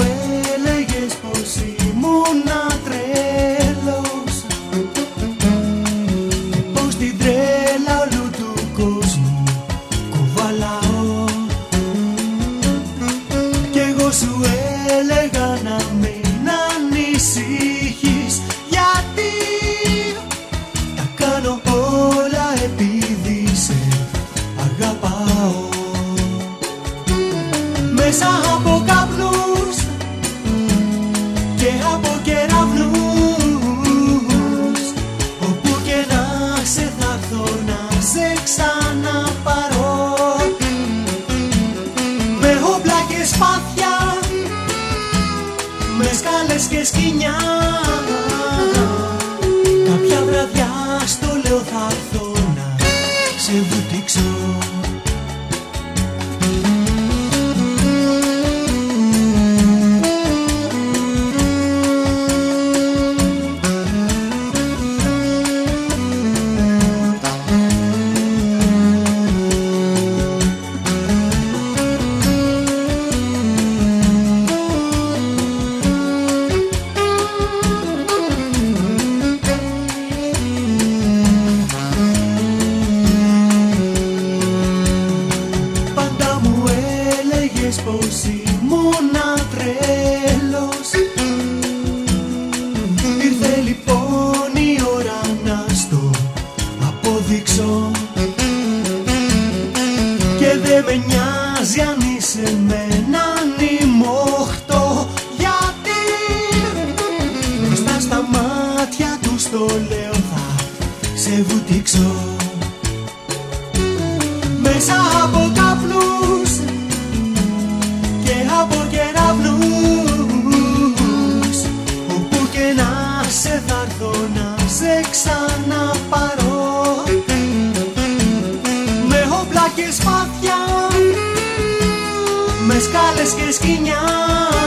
έλεγες πως ήμουνα τρέλος, πως την τρέλα όλου του κόσμου κουβαλάω. Κι εγώ σου έλεγα να μην ανησυχείς, γιατί τα κάνω όλα επειδή σε αγαπάω. Μέσα από καπνούς και από κεραυνούς, όπου και να σε θα έρθω να σε ξαναπαρώ. Με όπλα και σπάθια, με σκάλες και σκοινιά, κάποια βραδιά στο λέω θα έρθω να σε βουτήξω. Πως ήμουνα τρέλος, ήρθε λοιπόν η ώρα να στο αποδείξω. Και δεν με νοιάζει αν είσαι με έναν ημοχτώ, γιατί μπροστά στα μάτια του το λέω θα σε βουτήξω. Μέσα από καπνούς και από κεραυνούς, όπου και να σε θα έρθω να σε ξαναπαρώ. Με όπλα και σπάθια, με σκάλες και σκοινιά,